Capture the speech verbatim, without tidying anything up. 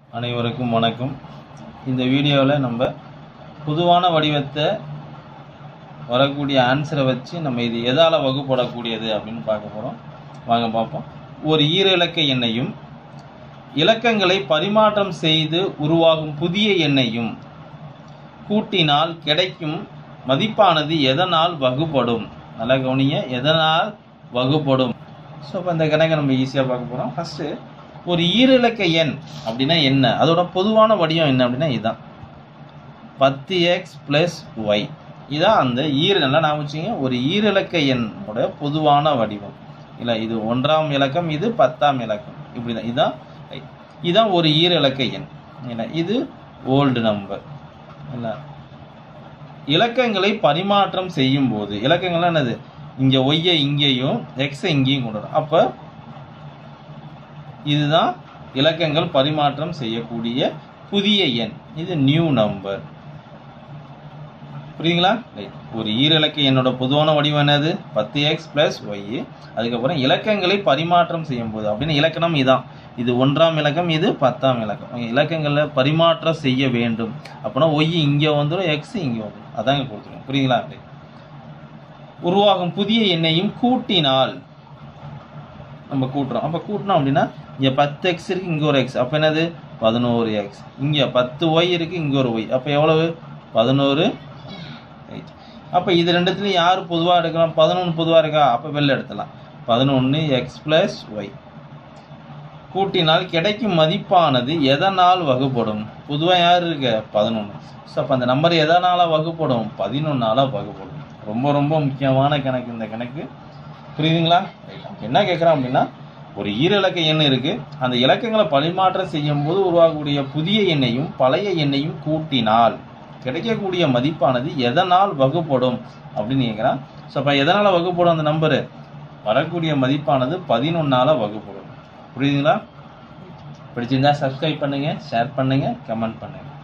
அனைவருக்கும் வணக்கம். இந்த வீடியோவில் நம்ம பொதுவான வடிவத்தை வரக்கூடிய ஆன்சரை வச்சு நம்ம இது எதால் வகுப்படக்கூடியது அப்படின்னு பார்க்க போகிறோம். வாங்க பார்ப்போம். ஒரு ஈர இலக்க எண்ணையும் இலக்கங்களை பரிமாற்றம் செய்து உருவாகும் புதிய எண்ணையும் கூட்டினால் கிடைக்கும் மதிப்பானது எதனால் வகுப்படும்? நல்லா கவனிங்க, எதனால் வகுப்படும். ஸோ இப்போ இந்த கணக்கை நம்ம ஈஸியாக பார்க்க போகிறோம். ஃபஸ்ட்டு ஒரு ஈரிலக்க எண் அப்படின்னா என்ன, அதோட பொதுவான வடிவம் என்ன அப்படின்னா இதுதான் பத்து எக்ஸ் பிளஸ் ஒய். இதான் அந்த ஈர நல்லா நான் வச்சுங்க ஒரு ஈரிலக்க எண்ணோட பொதுவான வடிவம். இல்லை, இது ஒன்றாம் இலக்கம், இது பத்தாம் இலக்கம், இப்படி தான். இதுதான் இதுதான் ஒரு ஈரிலக்க எண். இல்லை, இது ஓல்டு நம்பர். இல்லை, இலக்கங்களை பரிமாற்றம் செய்யும் போது இலக்கங்கள்லாம் என்னது, இங்கே ஒய்யை இங்கேயும் எக்ஸை இங்கேயும் கொண்டு வரும். அப்போ இதுதான் இலக்கங்கள் பரிமாற்றம் செய்யக்கூடிய புதிய எண். இது நியூ நம்பர். புரியுதுங்களா? ஒரு ஈரிலக்க எண்ணோட பொதுவான வடிவம் என்னது, பத்து எக்ஸ் பிளஸ் ஒய். அதுக்கப்புறம் இலக்கங்களை பரிமாற்றம் செய்யும் போது அப்படின்னு இலக்கணம் இதான். இது ஒன்றாம் இலக்கம், இது பத்தாம் இலக்கம். இலக்கங்களை பரிமாற்றம் செய்ய வேண்டும் அப்படின்னா ஒய் இங்கே வந்துடும், எக்ஸ் இங்கே வந்துடும். அதாங்க கொடுத்துருவோம். புரியுங்களா? உருவாகும் புதிய எண்ணையும் கூட்டினால் நம்ம கூட்டுறோம். அப்போ கூட்டினோம் அப்படின்னா இங்கே பத்து எக்ஸ் இருக்குது, இங்கே ஒரு எக்ஸ், அப்போ என்னது பதினோரு எக்ஸ். இங்கே பத்து ஒய் இருக்குது, இங்கே ஒரு ஒய், அப்போ எவ்வளவு பதினோரு. அப்போ இது ரெண்டுத்துலையும் யார் பொதுவாக எடுக்கலாம்? பதினொன்று பொதுவாக இருக்கா? அப்போ வெளில எடுத்துலாம். பதினொன்று எக்ஸ் ப்ளஸ் ஒய் கூட்டினால் கிடைக்கும் மதிப்பானது எதனால் வகுப்படும்? பொதுவாக யார் இருக்க? பதினொன்று. ஸோ அப்போ அந்த நம்பர் எதனால் வகுப்படும்? பதினொன்றால் வகுப்படும். ரொம்ப ரொம்ப முக்கியமான கணக்கு இந்த கணக்கு. புரியுதுங்களா? என்ன கேட்குறோம் அப்படின்னா, ஒரு ஈரிலக்க எண் இருக்குது, அந்த இலக்கங்களை பரிமாற்றம் செய்யும் போது உருவாகக்கூடிய புதிய எண்ணையும் பழைய எண்ணையும் கூட்டினால் கிடைக்கக்கூடிய மதிப்பானது எதனால் வகுப்படும் அப்படின்னு கேட்குறான். ஸோ அப்போ எதனால் வகுப்படும் அந்த நம்பரு? வரக்கூடிய மதிப்பானது பதினொன்றால் வகுப்படும். புரியுதுங்களா? பிடிச்சிருந்தா சப்ஸ்கிரைப் பண்ணுங்கள், ஷேர் பண்ணுங்கள், கமெண்ட் பண்ணுங்கள்.